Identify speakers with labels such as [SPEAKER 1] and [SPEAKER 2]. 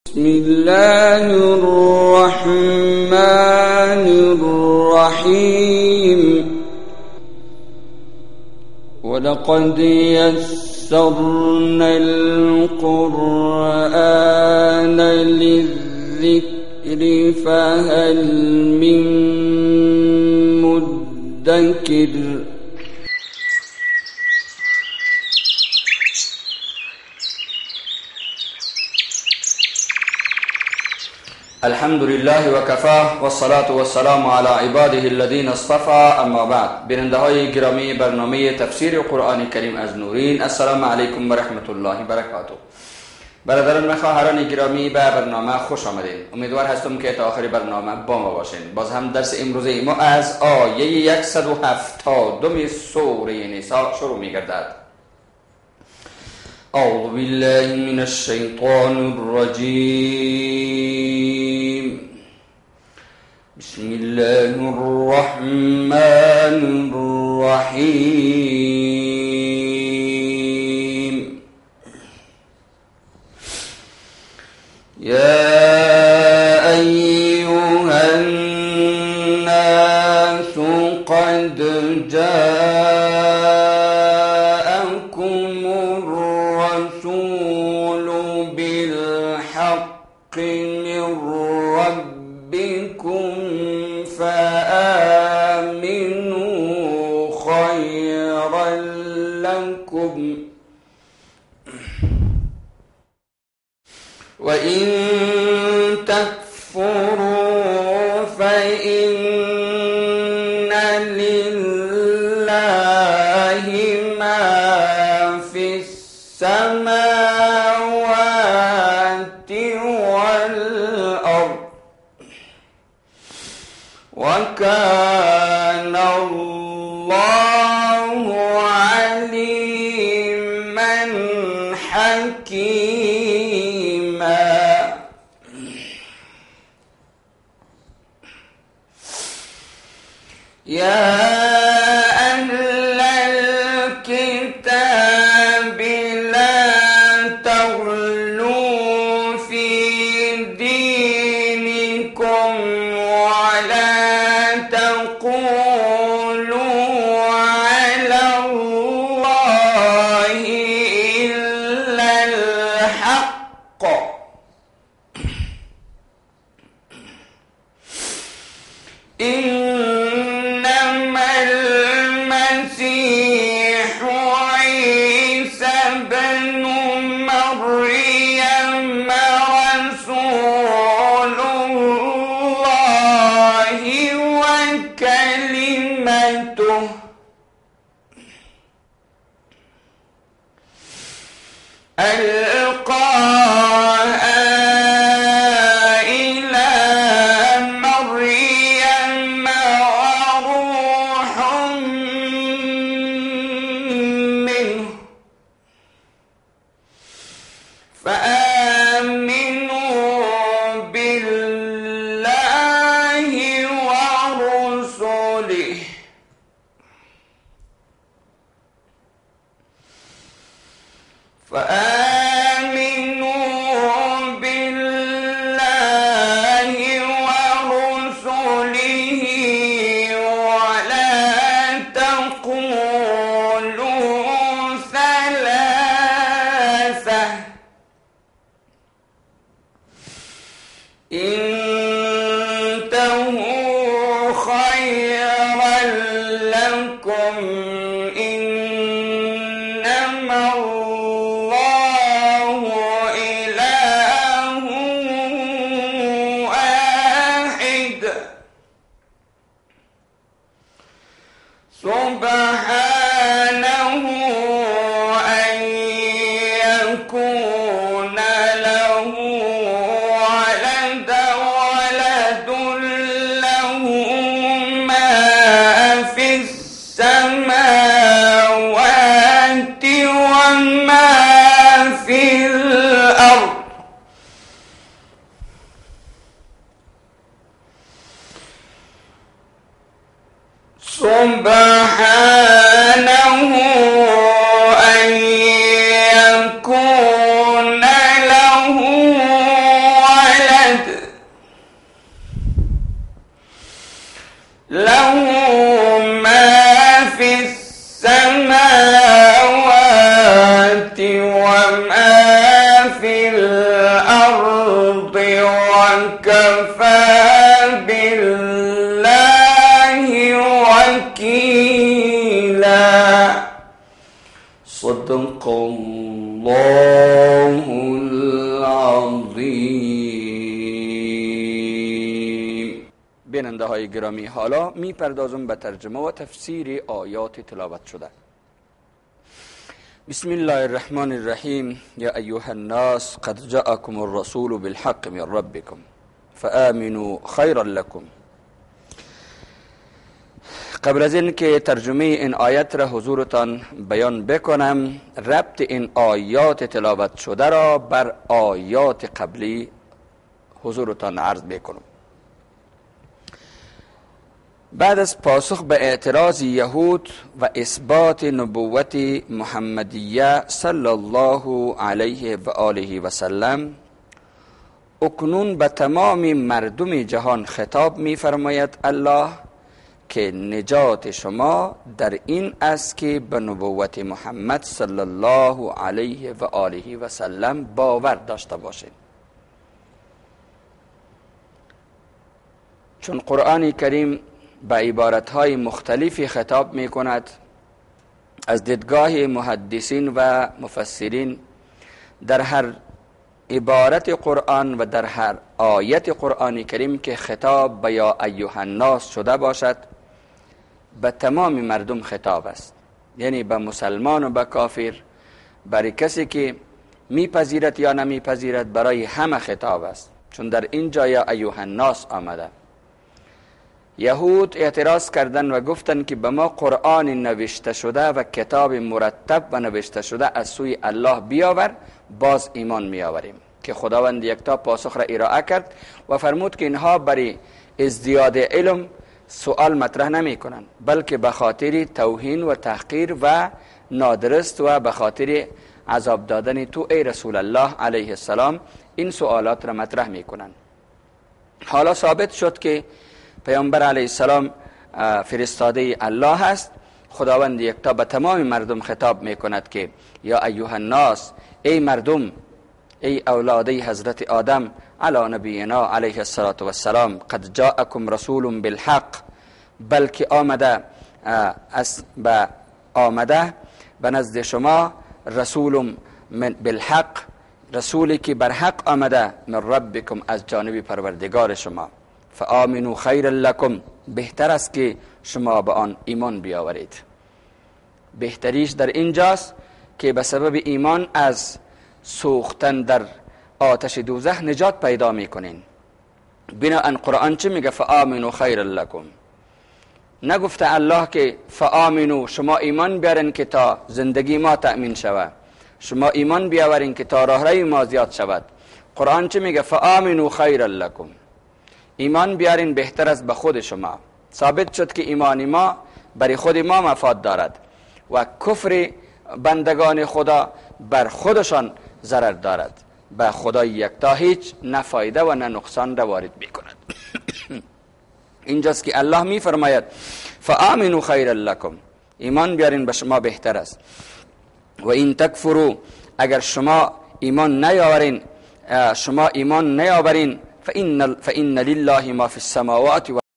[SPEAKER 1] بسم الله الرحمن الرحيم ولقد يسرنا القرآن للذكر فهل من مدكر
[SPEAKER 2] الحمد لله و کفاه و الصلاة و السلام علی عباده الذین اصطفى. اما بعد، بیننده های گرامی برنامه تفسیر قرآن کریم از نورین، السلام علیکم و رحمت الله و برکاته. برادران و خواهران گرامی، به برنامه خوش آمدین. امیدوار هستم که تا آخر برنامه با ما باشین. باز هم درس امروزی ما از آیه 170 سوره نساء شروع می گردد. اعوذ بالله من الشیطان الرجیم. بسم الله الرحمن الرحیم. یا ایها الناس قد جاءكم الرسول بالحق من ربكم فآمنوا خيرا لكم وإن تكفروا فإن لله ما في السماوات والأرض وكان الله عليما حكيما. يا أهل الكتاب لا تغلوا في دينكم ولا تقولوا على الله إلا الحق إنما المسيح عيسى بن مريم رسول الله وكلمته ألقاها إلى مريم وروح منه فآمنوا بالله ورسله ولا تقولوا ثلاثة انتهوا خيرا لكم إنما الله إله واحد سبحانه أن يكون له ولد له ما في السماوات وما في الأرض سبحانه أن يكون له
[SPEAKER 1] وكفى بالله وكيلا.
[SPEAKER 2] صدق الله العظیم. بیننده های گرامی، حالا می پردازم به ترجمه و تفسیر آیات تلاوت شده. بسم الله الرحمن الرحیم. یا ایها الناس قد جاءكم الرسول بالحق من ربكم فآمنوا خيرا لكم. قبل از این که ترجمه این آیت را حضورتان بیان بکنم، ربط این آیات تلاوت شده را بر آیات قبلی حضورتان عرض بکنم. بعد از پاسخ به اعتراض یهود و اثبات نبوت محمدیه صلی الله علیه و آله و سلم، اکنون به تمام مردم جهان خطاب می فرماید الله که نجات شما در این است که به نبوت محمد صلی الله علیه و آله و سلم باور داشته باشید. چون قرآن کریم به عبارتهای مختلفی خطاب می کند، از دیدگاه محدثین و مفسرین در هر عبارت قرآن و در هر آیت قرآن کریم که خطاب به یا ایها الناس شده باشد، به تمام مردم خطاب است، یعنی به مسلمان و به کافر، برای کسی که میپذیرد یا نمیپذیرد، برای همه خطاب است، چون در این جا یا ایها الناس آمده. یهود اعتراض کردند و گفتند که به ما قرآن نوشته شده و کتاب مرتب و نوشته شده از سوی الله بیاور، باز ایمان میآوریم. که خداوند یکتا پاسخ را ارائه کرد و فرمود که اینها برای ازدیاد علم سوال مطرح نمی کنند، بلکه به خاطر توهین و تحقیر و نادرست و به خاطر عذاب دادن تو ای رسول الله علیه السلام این سوالات را مطرح می کنند. حالا ثابت شد که پیامبر علیه السلام فرستاده الله است. خداوند یکتا به تمام مردم خطاب می کند که یا ایها الناس، ای مردم، ای اولادی حضرت آدم علی نبینا علیه السلام، قد جاءکم رسول بالحق، بلکه آمده به نزد شما رسول من بالحق، رسولی که بر حق آمده، من ربکم، از جانب پروردگار شما. فآمنوا خیر لکم، بهتر است که شما به آن ایمان بیاورید. بهتریش در اینجاست که به سبب ایمان از سوختن در آتش دوزخ نجات پیدا میکنین. بنابراین قرآن چه میگه؟ فآمنوا خیر لکم. نگفته الله که فآمنوا، شما ایمان بیارین که تا زندگی ما تأمین شود، شما ایمان بیاورین که تا راهروی ما زیاد شود. قرآن چه میگه؟ فآمنوا خیر لکم، ایمان بیارین بهتر از به خود شما. ثابت شد که ایمان ما برای خود ما مفاد دارد و کفر بندگان خدا بر خودشان ضرر دارد. به خدای یکتا هیچ نه فایده و نه نقصان را وارد میکند. اینجاست که الله می فرماید فآمنوا خیر لکم، ایمان بیارین به شما بهتر است. و این تکفروا، اگر شما ایمان نیاورین فإن لله ما فی السماوات و